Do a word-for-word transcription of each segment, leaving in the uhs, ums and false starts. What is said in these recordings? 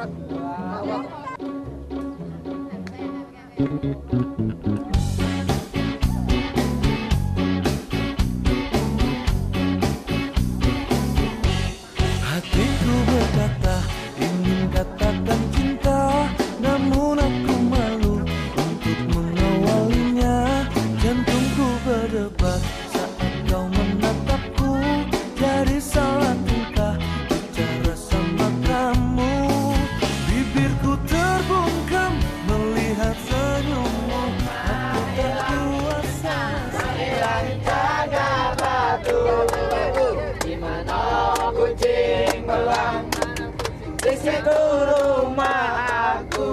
Hatiku berkata ingin katakan cinta, namun aku malu untuk mengawalinya. Jantungku berdebar saat kau menatapku, jadi salah tingkah bicara sama kamu. Bibirku terbungkam melihat senyummu, aku tak kuasa. Hilang jaga batu, di mana kucing belang, di situ rumah aku.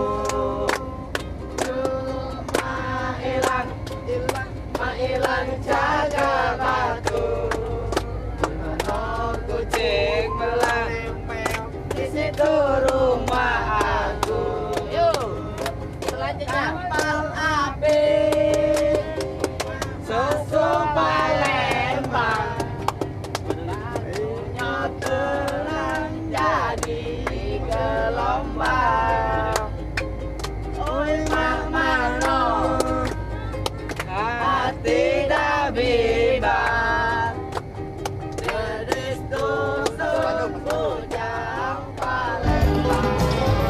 Rumah hilang, rumah hilang jaga batu, di mana kucing belang, di situ rumah aku. Yuk, selanjutnya kapal api, susu Palembang, punya telang jadi gelombang. Oi mak mano, hati dah bimbang, dedis tusuk bujang Palembang.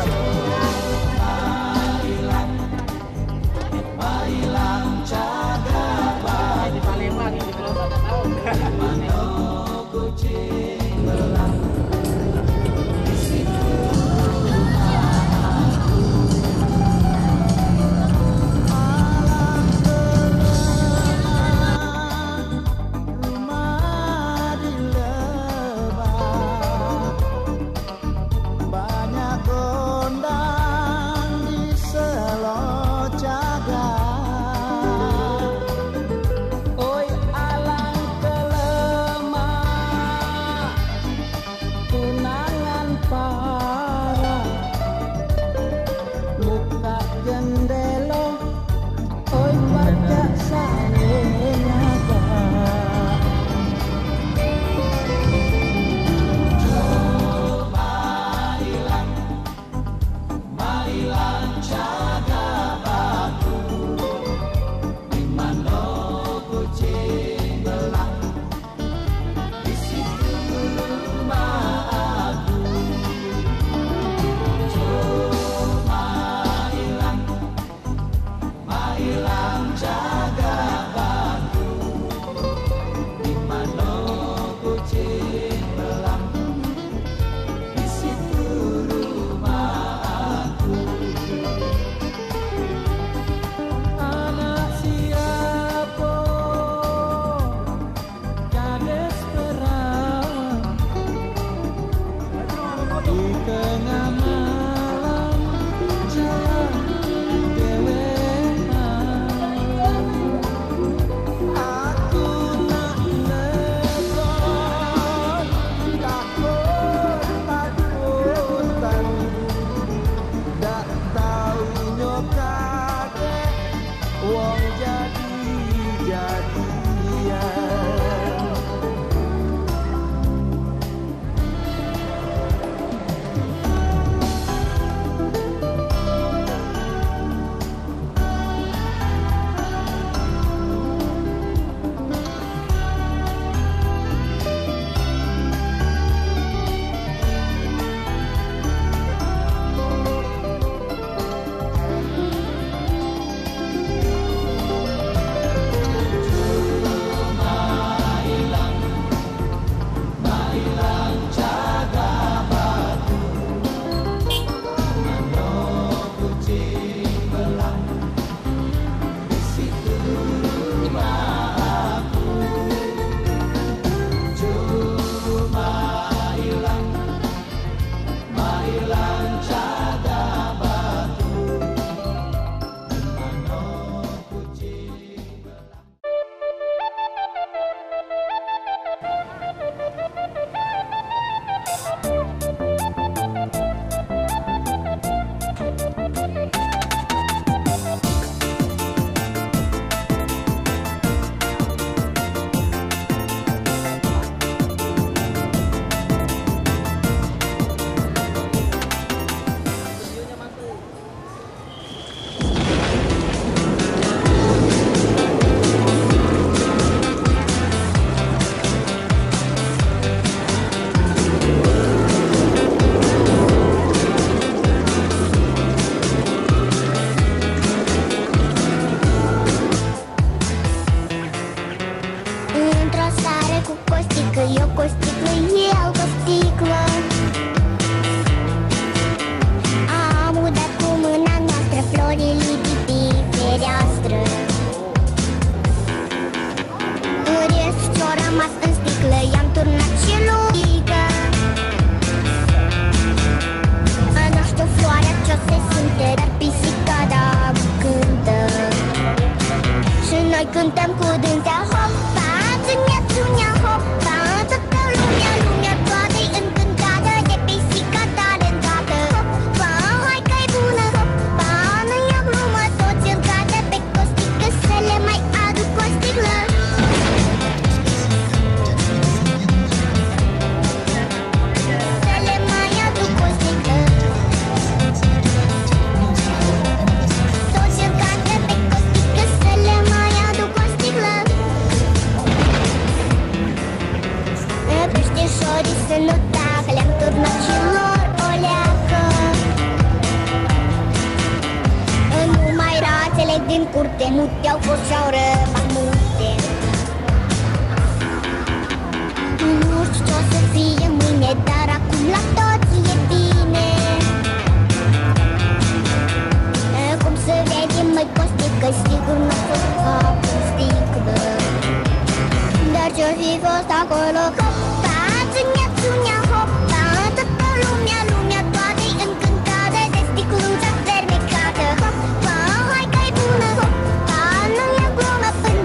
dori să nu tacă, le-am turnat și lor o leacă. Numai rațele din curte nu te-au fost și-au rămas multe. Nu știu ce-o să fie mâine, dar acum la toți e bine. Cum să vedem, măi Costică, sigur n-a fost capul sticlă. Dar ce-o fi fost acolo, hopa, țânia, țânia, hopa, toată lumea, lumea toată-i încântată de sticluța fermecată. Hopa, hai că-i bună, hopa, nu e glumă până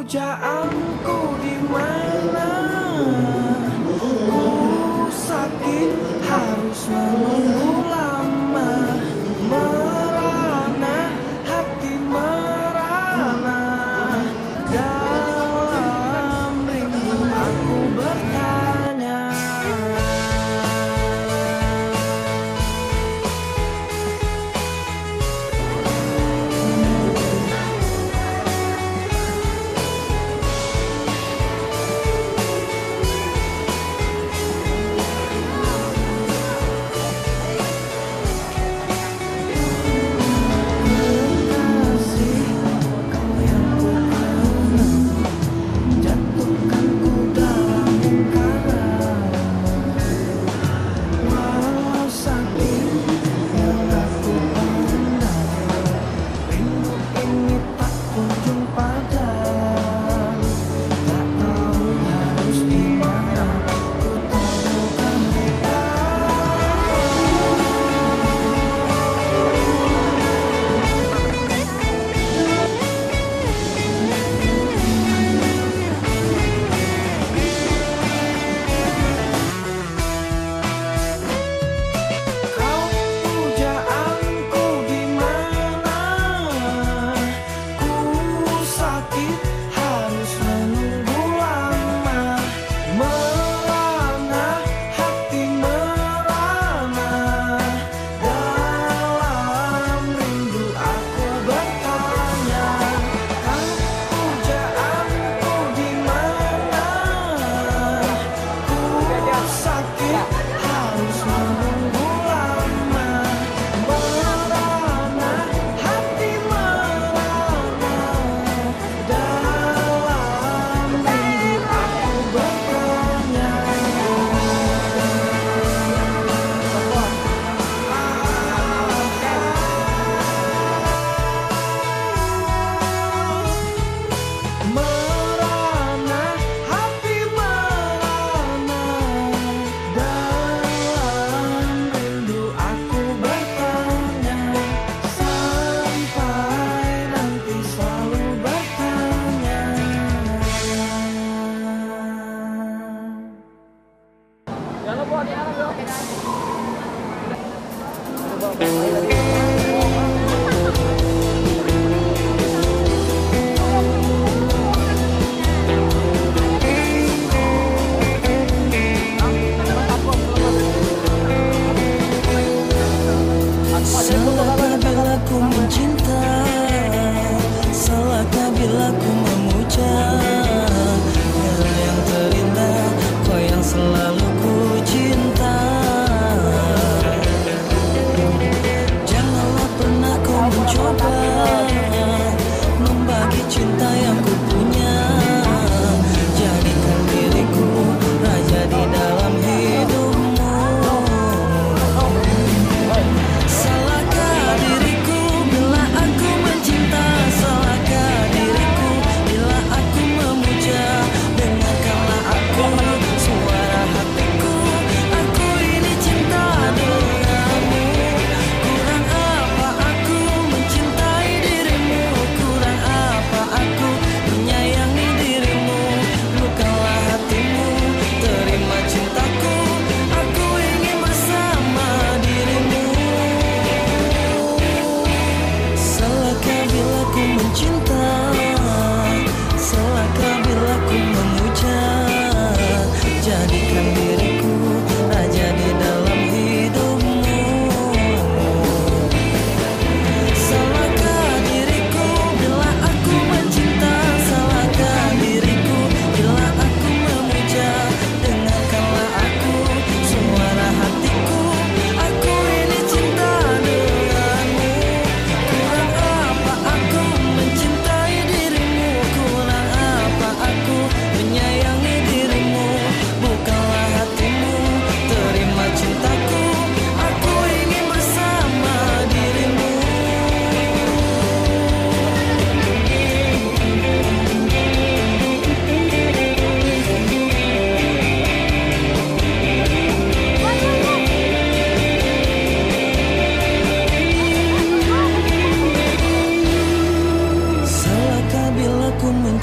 pujaanku di mana? Ku sakit harus menunggu lama, merana hati merana, dalam rindu aku bertanya.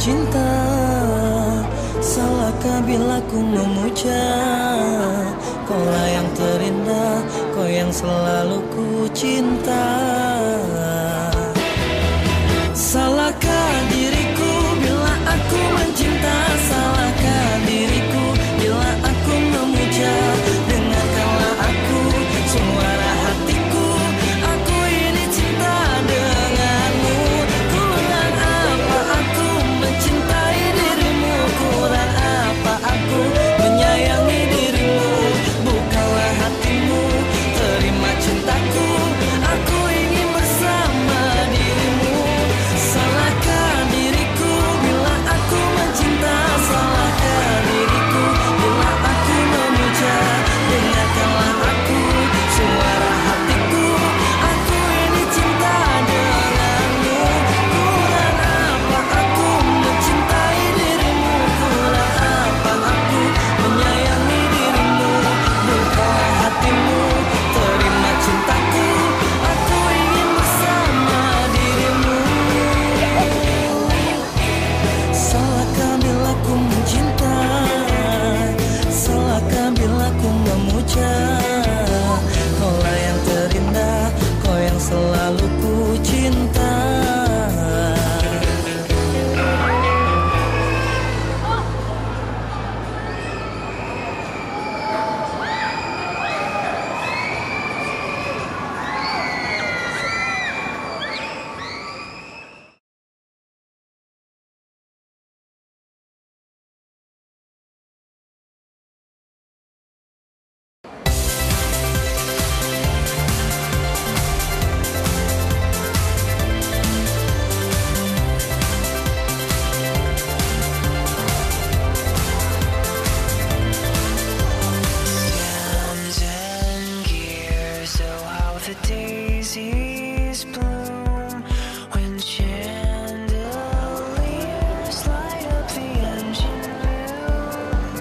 cinta? Salahkah bila ku memuja? Kaulah yang terindah, kau yang selalu ku cinta. Salahkah diriku bila aku mencinta? Salahkah diriku bila aku memuja? Dengarkanlah aku, suara hatiku. Aku ini cinta denganmu. Kurang apa aku mencintai dirimu? Kurang apa aku menyayangi dirimu? Bukalah hatimu, terima cintaku. Aku ingin bersama dirimu. Salahkah diriku bila aku mencinta? Salahkah diriku bila aku memuja? Dengarkanlah aku, suara hatiku. Aku ini cinta denganmu. Kurang apa aku mencintai dirimu? Kurang apa aku menyayangi dirimu? Bukalah hatimu, terima cintaku. Aku ingin bersama dirimu. Salahkah bila ku mencinta? Salahkah bila ku memuja? Kaulah yang terindah, kau yang selalu ku cinta. Sounds and gears, oh how the daisies bloom when chandeliers light up the engine room.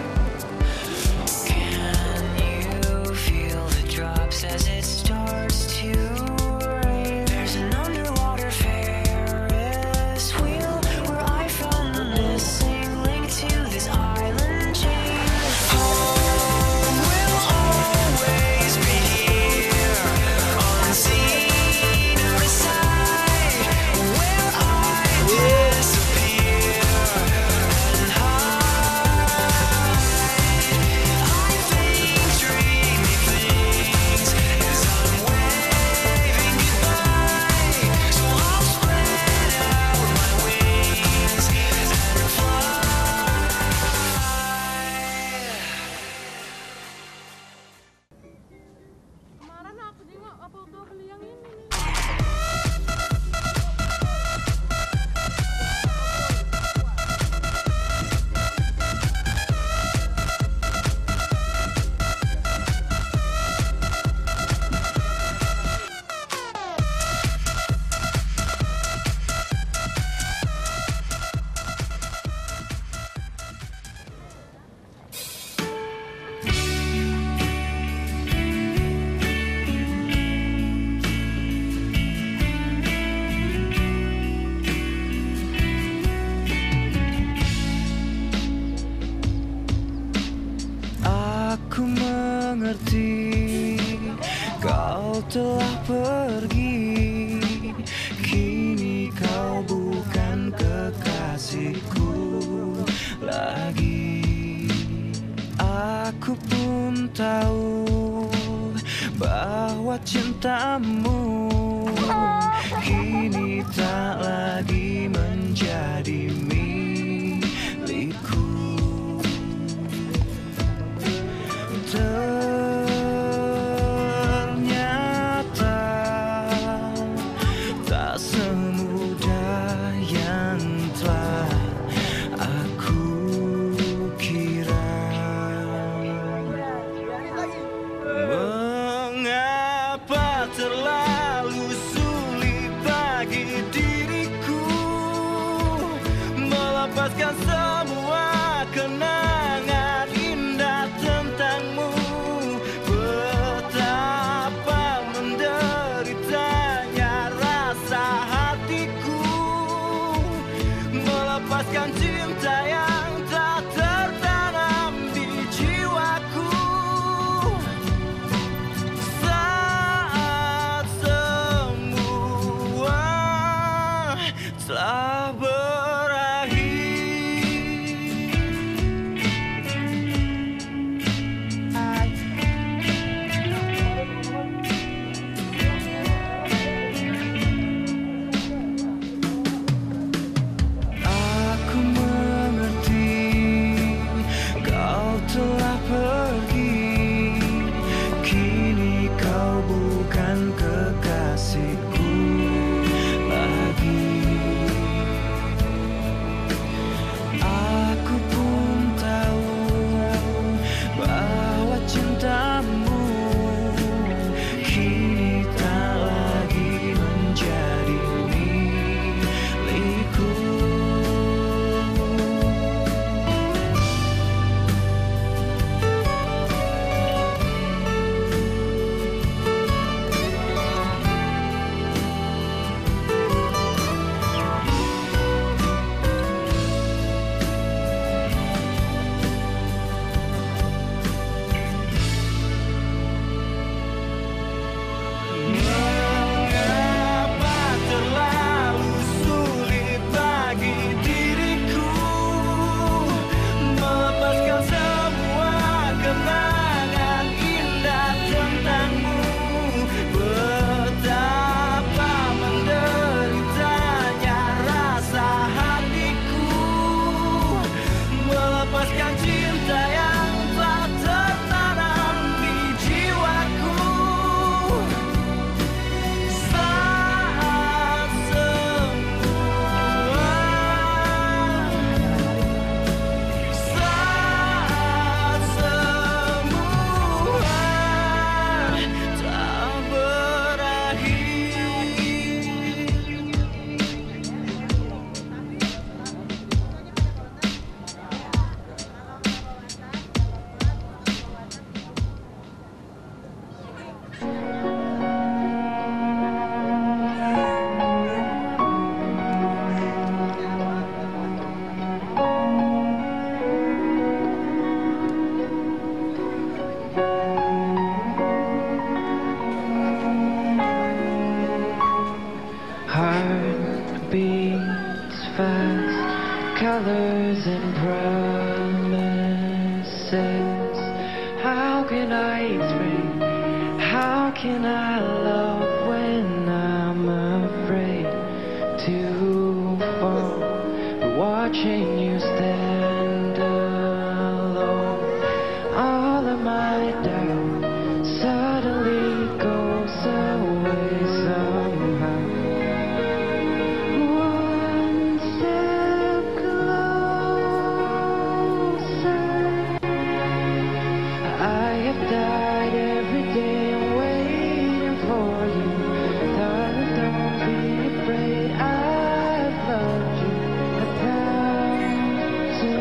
Can you feel the drops as it starts to rain? There's an underwater Ferris wheel where I found the missing link to this island chain. Home will always be here, unseen or aside, where I disappear and hide. I think dreamy things as I'm waving goodbye, so I'll spread out my wings and fly. Kemarin aku jenguk apa udah beli yang ini nih. Aku mengerti kau telah pergi. Kini kau bukan kekasihku lagi. Aku pun tahu bahwa cintamu kini tak lagi menjadi milikku. Ternyata tak semudah yang telah aku kira. Mengapa terlalu sulit bagi diriku melepaskan semua kenangan indah tentangmu? Betapa menderitanya rasa hatiku melepaskan telah berakhir. Aku mengerti kau telah pergi, kini kau bukan kekasihku lagi. Aku pun tahu bahwa cintamu kini tak lagi menjadi milikku. Mengapa terlalu sulit bagi diriku melepaskan semua kenangan indah tentangmu? Betapa menderitanya rasa hatiku melepaskan cinta yang telah tertanam di jiwaku. Saat semua, saat semua tak berakhir. Heart beats fast, colors and promises. How can I explain? How can I love when I'm afraid to fall? Watching you stand alone, all of my doubt suddenly goes away somehow. One step closer. I have died every day waiting for you. Darling, don't be afraid. I've loved you a thousand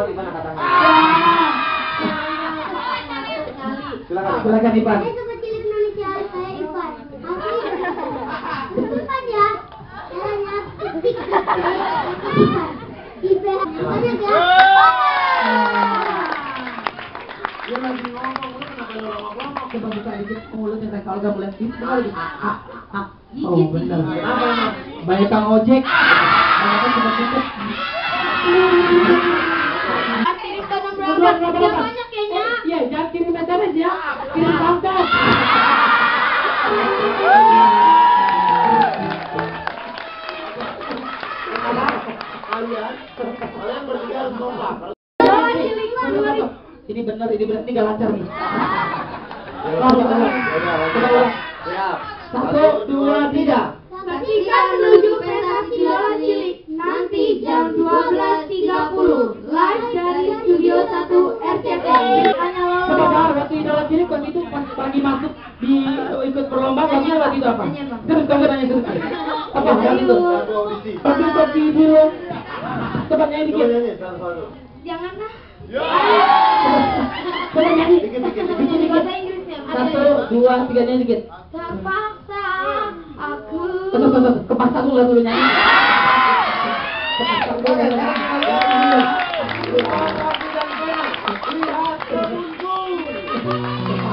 di mana katakan? Silakan, silakan Ipan. Saya sobat cilik Indonesia, saya Ipan. Aku Ipan ya. Caranya ketik. Ipan. Ipan. Banyak ya. Dia lagi ngomong, lu kenapa lu ngomong-ngomong? Coba buka dikit mulutnya kayak kalau gak mulai itu lagi. Ah, ah. Oh benar. Banyak kang ojek. Banyak kan coba tutup. Kirim barang berapa? Yang banyak kayaknya. Iya, jangan kirim S M S ya. Kirim kontak. Kalian, kalian bertiga harus kompak. Ini benar, ini benar, ini gak lancar nih. Siap. Satu, dua, tiga. Saksikan menuju pentas idola cilik nanti jam dua belas tiga puluh live dari Studio satu R C T. Sebentar, waktu idola cilik waktu itu pas pagi masuk di ikut perlombaan waktu itu waktu itu apa? Terus kamu tanya terus. Apa waktu itu? Waktu itu kopi dulu. Coba nyanyi dikit. Janganlah. Coba nyanyi. Dikit, dikit, dikit. Dikit, dikit. Bahasa Inggris ya. Satu, dua, tiga nyanyi dikit. Terpaksa aku. Terus, terus, terus. Kepaksa dulu dulu nyanyi. Kepaksa dulu nyanyi.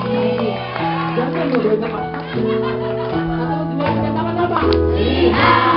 Jangan dulu kepaksa. Satu, dua, tiga, tangan apa? Lihat.